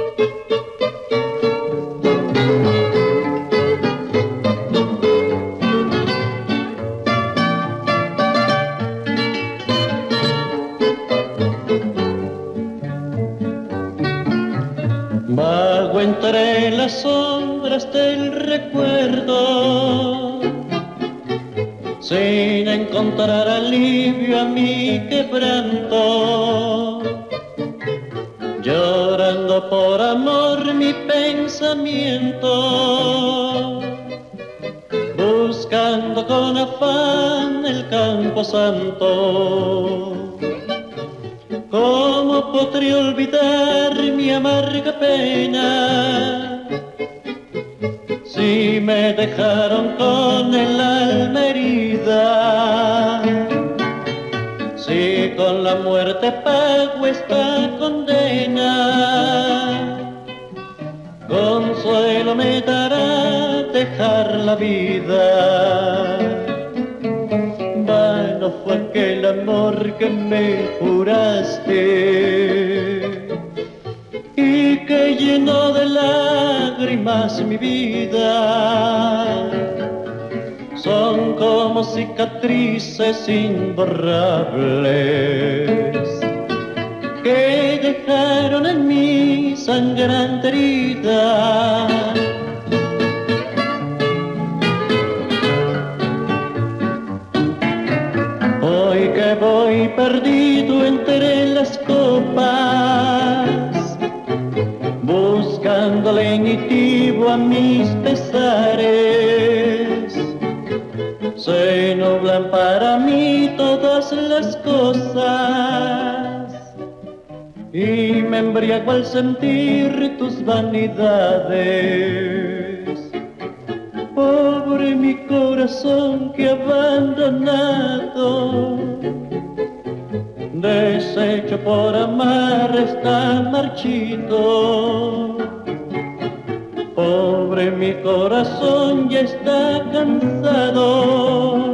Vago entre las sombras del recuerdo, sin encontrar alivio a mi quebranto, llorando por amor mi pensamiento, buscando con afán el campo santo. ¿Cómo podría olvidar mi amarga pena si me dejaron con el alma herida? Si con la muerte pago esta condena, consuelo me dará dejar la vida. Vano fue aquel amor que me juraste y que llenó de lágrimas mi vida. Son como cicatrices imborrables que dejaron en mí sangrante herida. Hoy que voy perdido entre las copas, buscando lenitivo a mis pesares, se nublan para mí todas las cosas y me embriago al sentir tus vanidades. Pobre mi corazón que abandonado, deshecho por amar está marchito. Pobre mi corazón ya está cansado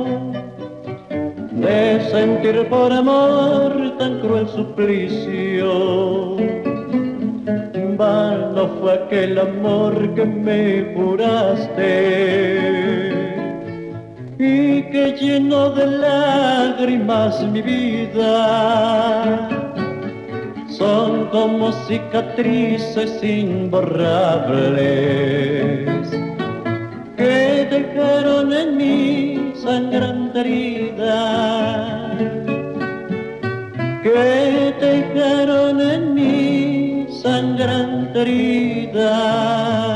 de sentir por amor tan cruel suplicio. Vano fue aquel amor que me juraste y que llenó de lágrimas mi vida. Son como cicatrices imborrables que dejaron en mí sangrante herida, que dejaron en mí sangrante herida.